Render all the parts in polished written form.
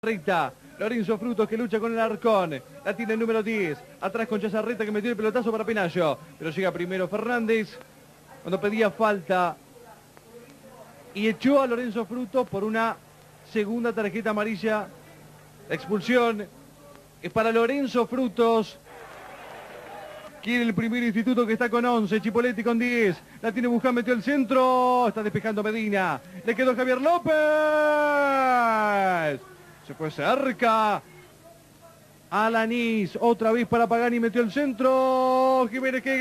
Chazarrita, Lorenzo Frutos que lucha con el Arcón, la tiene el número 10, atrás con Chazarrita que metió el pelotazo para Penayo, pero llega primero Fernández cuando pedía falta y echó a Lorenzo Frutos por una segunda tarjeta amarilla. La expulsión es para Lorenzo Frutos. Quiere el primer instituto que está con 11, Chipoletti con 10. La tiene Buján, metió el centro. Está despejando Medina. Le quedó Javier López. Se fue cerca. Alanís, otra vez para Pagani, metió el centro. Jiménez que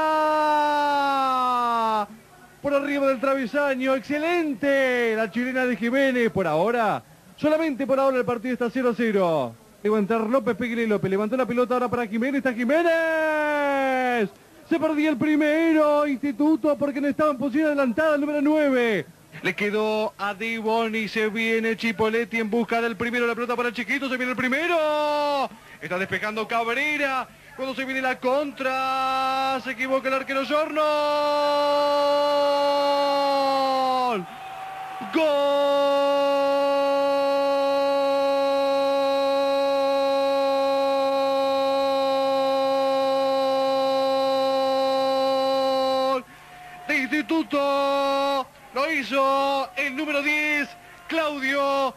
gana. Por arriba del travesaño, excelente. La chilena de Jiménez, por ahora. Solamente por ahora el partido está 0-0. Levantar López, Pégale López, levantó la pelota ahora para Jiménez, está Jiménez. Se perdía el primero, Instituto, porque no estaba en posición adelantada el número 9. Le quedó a Dibón y se viene Chipoletti en busca del primero, la pelota para el chiquito, se viene el primero. Está despejando Cabrera, cuando se viene la contra, se equivoca el arquero Jorno. ¡Gol! De Instituto, lo hizo el número 10, Claudio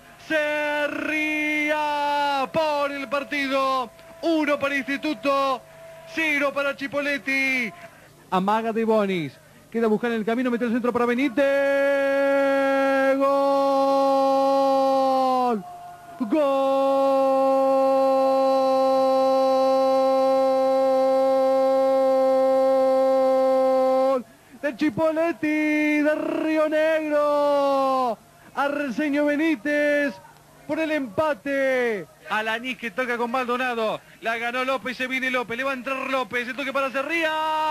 Serría, por el partido. 1 para Instituto, 0 para Chipoletti. Amaga de Bonis, queda buscar en el camino, mete el centro para Benítez. ¡Gol! ¡Gol! De Chipoletti, de Río Negro. Arsenio Benítez por el empate. Alanís que toca con Maldonado. La ganó López, se viene López. Le va a entrar López. El toque para Serría.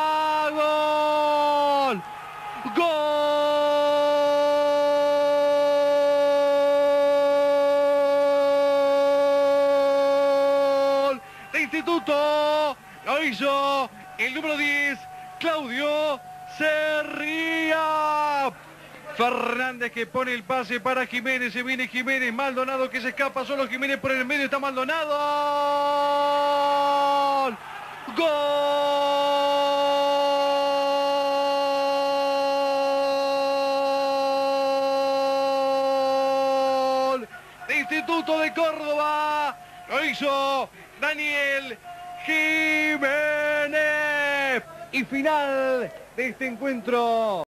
¡Gol! ¡Gol! De Instituto. Lo hizo el número 10, Claudio Serría. Fernández que pone el pase para Jiménez, se viene Jiménez, Maldonado que se escapa, solo Jiménez por el medio, está Maldonado. ¡Gol! De Instituto de Córdoba, lo hizo Daniel Jiménez. Y final de este encuentro.